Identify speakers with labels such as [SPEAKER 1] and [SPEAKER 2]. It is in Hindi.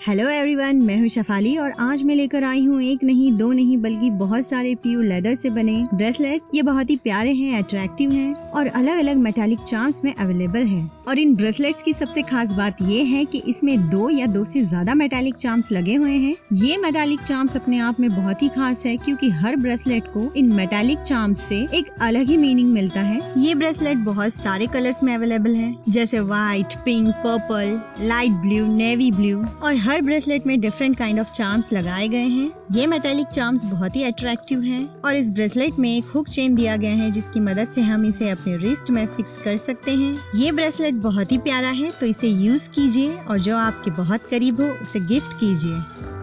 [SPEAKER 1] हेलो एवरीवन, मैं हूं शफाली और आज मैं लेकर आई हूं एक नहीं दो नहीं बल्कि बहुत सारे प्योर लेदर से बने ब्रेसलेट। ये बहुत ही प्यारे हैं, अट्रैक्टिव हैं और अलग अलग मेटालिक चार्म्स में अवेलेबल हैं। और इन ब्रेसलेट्स की सबसे खास बात ये है कि इसमें 2 या 2 से ज्यादा मेटालिक चार्म्स लगे हुए हैं। ये मेटालिक चार्म्स अपने आप में बहुत ही खास है क्योंकि हर ब्रेसलेट को इन मेटालिक चार्म्स से एक अलग ही मीनिंग मिलता है। ये ब्रेसलेट बहुत सारे कलर्स में अवेलेबल है, जैसे white, pink, purple, light blue, navy blue और हर ब्रेसलेट में डिफरेंट काइंड ऑफ चार्म्स लगाए गए हैं। ये मेटालिक चार्म्स बहुत ही अट्रैक्टिव हैं और इस ब्रेसलेट में एक हुक चेन दिया गया है जिसकी मदद से हम इसे अपने रिस्ट में फिक्स कर सकते हैं। ये ब्रेसलेट बहुत ही प्यारा है, तो इसे यूज कीजिए और जो आपके बहुत करीब हो उसे गिफ्ट कीजिए।